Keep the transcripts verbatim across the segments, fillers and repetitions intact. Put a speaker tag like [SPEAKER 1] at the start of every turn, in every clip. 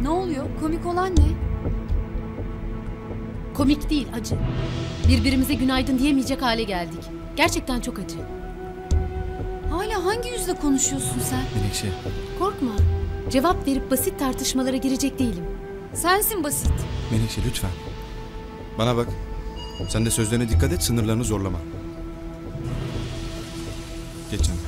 [SPEAKER 1] Ne oluyor? Komik olan ne?
[SPEAKER 2] Komik değil, acı. Birbirimize günaydın diyemeyecek hale geldik. Gerçekten çok acı.
[SPEAKER 1] Hala hangi yüzle konuşuyorsun sen?
[SPEAKER 3] Menekşe.
[SPEAKER 2] Korkma. Cevap verip basit tartışmalara girecek değilim.
[SPEAKER 1] Sensin basit.
[SPEAKER 3] Menekşe lütfen. Bana bak. Sen de sözlerine dikkat et, sınırlarını zorlama. Geç canım.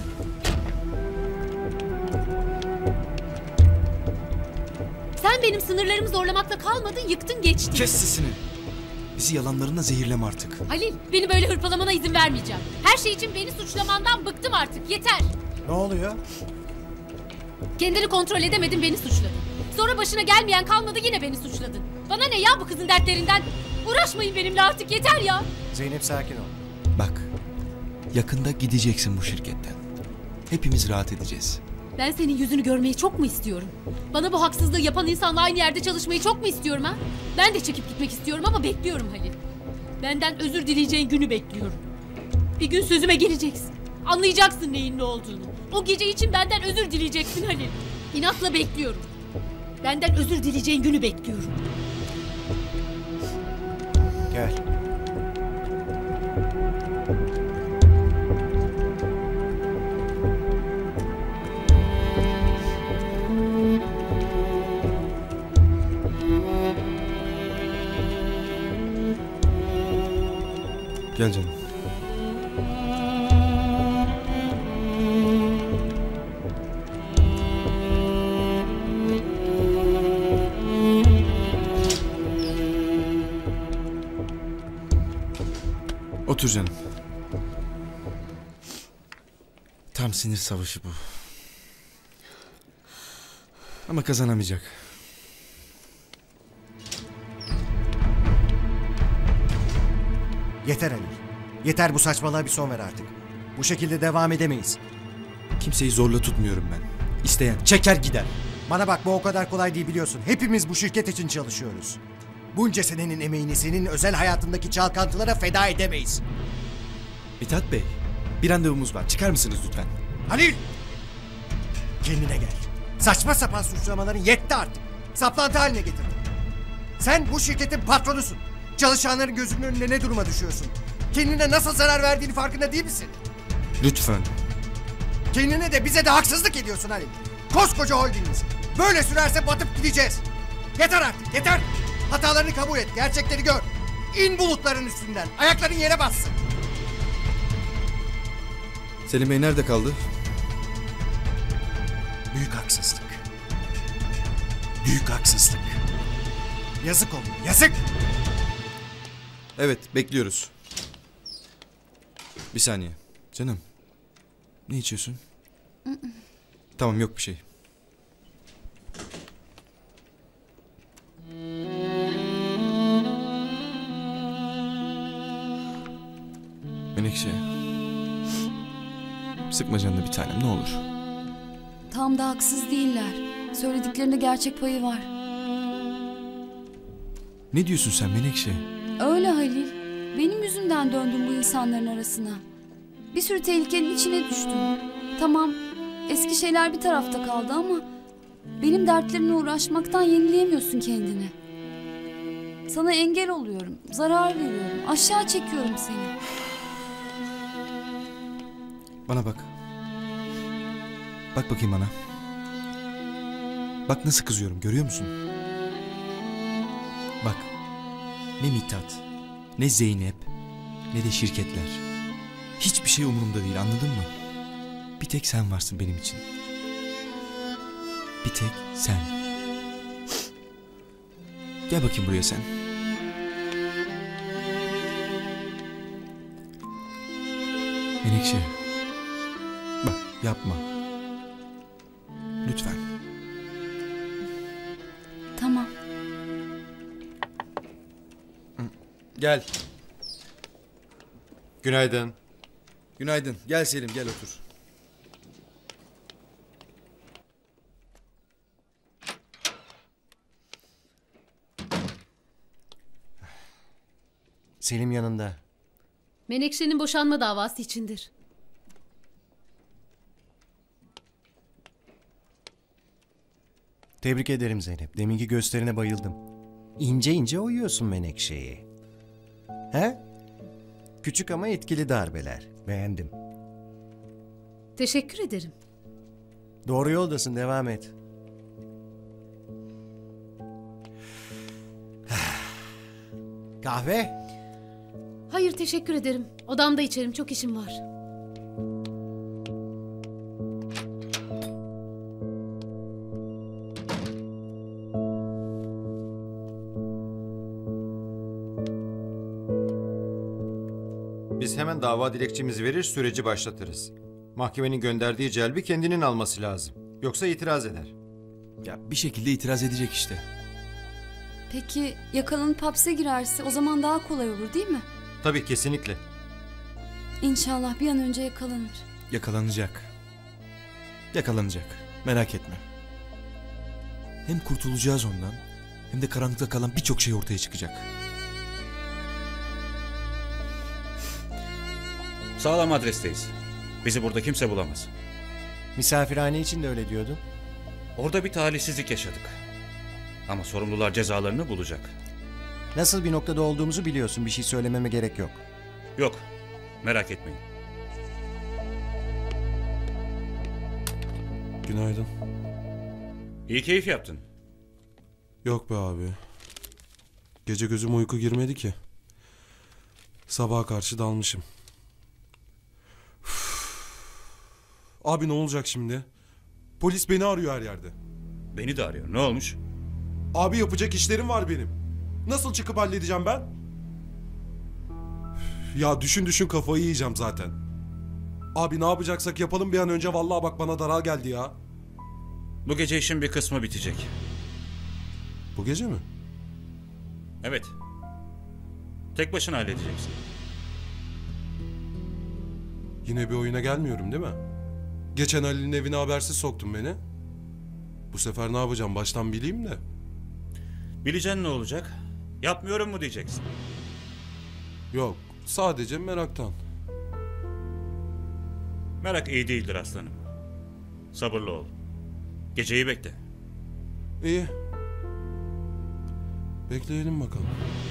[SPEAKER 2] Sen benim sınırlarımı zorlamakla kalmadın, yıktın geçtin.
[SPEAKER 3] Kes sesini. Bizi yalanlarınla zehirleme artık.
[SPEAKER 2] Halil, beni böyle hırpalamana izin vermeyeceğim. Her şey için beni suçlamandan bıktım artık, yeter.
[SPEAKER 4] Ne oluyor?
[SPEAKER 2] Kendini kontrol edemedin, beni suçladın. Sonra başına gelmeyen kalmadı, yine beni suçladın. Bana ne ya bu kızın dertlerinden? Uğraşmayın benimle artık, yeter ya.
[SPEAKER 4] Zeynep sakin ol.
[SPEAKER 3] Bak. Yakında gideceksin bu şirketten. Hepimiz rahat edeceğiz.
[SPEAKER 2] Ben senin yüzünü görmeyi çok mu istiyorum? Bana bu haksızlığı yapan insanla aynı yerde çalışmayı çok mu istiyorum ha? Ben de çekip gitmek istiyorum ama bekliyorum Halil. Benden özür dileyeceğin günü bekliyorum. Bir gün sözüme geleceksin. Anlayacaksın neyin ne olduğunu. O gece için benden özür dileyeceksin Halil. İnatla bekliyorum. Benden özür dileyeceğin günü bekliyorum.
[SPEAKER 4] Gel.
[SPEAKER 3] Gel canım. Otur canım. Tam sinir savaşı bu. Ama kazanamayacak.
[SPEAKER 4] Yeter Ali. Yeter, bu saçmalığa bir son ver artık. Bu şekilde devam edemeyiz.
[SPEAKER 3] Kimseyi zorla tutmuyorum ben. İsteyen çeker gider.
[SPEAKER 4] Bana bak, bu o kadar kolay değil biliyorsun. Hepimiz bu şirket için çalışıyoruz. Bunca senenin emeğini senin özel hayatındaki çalkantılara feda edemeyiz.
[SPEAKER 3] Mithat Bey, bir randevumuz var. Çıkar mısınız lütfen?
[SPEAKER 4] Halil! Kendine gel. Saçma sapan suçlamaların yetti artık. Saplantı haline getirdin. Sen bu şirketin patronusun. Çalışanların gözünün önünde ne duruma düşüyorsun? Kendine nasıl zarar verdiğini farkında değil misin?
[SPEAKER 3] Lütfen.
[SPEAKER 4] Kendine de bize de haksızlık ediyorsun Halil. Koskoca holdingiz. Böyle sürerse batıp gideceğiz. Yeter artık, yeter. Hatalarını kabul et, gerçekleri gör. İn bulutların üstünden, ayakların yere bassın.
[SPEAKER 3] Selim Bey nerede kaldı?
[SPEAKER 4] Büyük haksızlık. Büyük haksızlık. Yazık oluyor, yazık.
[SPEAKER 3] Evet, bekliyoruz. Bir saniye. Canım. Ne içiyorsun? Tamam, yok bir şey. Menekşe. Sıkma canını bir tanem, ne olur.
[SPEAKER 1] Tam da haksız değiller. Söylediklerinde gerçek payı var.
[SPEAKER 3] Ne diyorsun sen Menekşe?
[SPEAKER 1] Öyle Halil. Benim yüzümden döndüm bu insanların arasına. Bir sürü tehlikenin içine düştüm. Tamam, eski şeyler bir tarafta kaldı ama benim dertlerimle uğraşmaktan yenileyemiyorsun kendini. Sana engel oluyorum, zarar veriyorum, aşağı çekiyorum seni.
[SPEAKER 3] Bana bak. Bak bakayım bana. Bak nasıl kızıyorum, görüyor musun? Bak. Ne Mithat, ne Zeynep, ne de şirketler. Hiçbir şey umurumda değil, anladın mı? Bir tek sen varsın benim için. Bir tek sen. Gel bakayım buraya sen. Menekşe. Bak yapma. Lütfen.
[SPEAKER 1] Tamam.
[SPEAKER 3] Gel.
[SPEAKER 5] Günaydın.
[SPEAKER 3] Günaydın. Gel Selim, gel otur.
[SPEAKER 4] Selim yanında.
[SPEAKER 2] Menekşe'nin boşanma davası içindir.
[SPEAKER 4] Tebrik ederim Zeynep. Deminki gösterine bayıldım. İnce ince oyuyorsun Menekşe'yi. He? Küçük ama etkili darbeler. Beğendim.
[SPEAKER 2] Teşekkür ederim.
[SPEAKER 4] Doğru yoldasın, devam et. Kahve?
[SPEAKER 2] Hayır teşekkür ederim. Odamda içerim, çok işim var.
[SPEAKER 5] Biz hemen dava dilekçemizi verir, süreci başlatırız. Mahkemenin gönderdiği celbi kendinin alması lazım. Yoksa itiraz eder.
[SPEAKER 3] Ya bir şekilde itiraz edecek işte.
[SPEAKER 1] Peki yakalanıp hapse girerse o zaman daha kolay olur değil mi?
[SPEAKER 5] Tabii, kesinlikle.
[SPEAKER 1] İnşallah bir an önce yakalanır.
[SPEAKER 3] Yakalanacak. Yakalanacak. Merak etme. Hem kurtulacağız ondan, hem de karanlıkta kalan birçok şey ortaya çıkacak.
[SPEAKER 6] Sağlam adresteyiz. Bizi burada kimse bulamaz.
[SPEAKER 4] Misafirhane için de öyle diyordun.
[SPEAKER 6] Orada bir talihsizlik yaşadık. Ama sorumlular cezalarını bulacak.
[SPEAKER 4] Nasıl bir noktada olduğumuzu biliyorsun. Bir şey söylememe gerek yok.
[SPEAKER 6] Yok, merak etmeyin.
[SPEAKER 7] Günaydın.
[SPEAKER 6] İyi keyif yaptın.
[SPEAKER 7] Yok be abi. Gece gözüme uyku girmedi ki. Sabaha karşı dalmışım. Üf. Abi ne olacak şimdi? Polis beni arıyor her yerde.
[SPEAKER 6] Beni de arıyor. Ne olmuş?
[SPEAKER 7] Abi yapacak işlerim var benim. Nasıl çıkıp halledeceğim ben? Üf. Ya düşün düşün kafayı yiyeceğim zaten. Abi ne yapacaksak yapalım bir an önce, vallahi bak bana daral geldi ya.
[SPEAKER 6] Bu gece işin bir kısmı bitecek.
[SPEAKER 7] Bu gece mi?
[SPEAKER 6] Evet. Tek başına halledeceksin.
[SPEAKER 7] Yine bir oyuna gelmiyorum değil mi? Geçen Halil'in evine habersiz soktun beni. Bu sefer ne yapacağım baştan bileyim de.
[SPEAKER 6] Bileceksin ne olacak? Yapmıyorum mu diyeceksin.
[SPEAKER 7] Yok, sadece meraktan.
[SPEAKER 6] Merak iyi değildir aslanım. Sabırlı ol. Geceyi bekle.
[SPEAKER 7] İyi. Bekleyelim bakalım.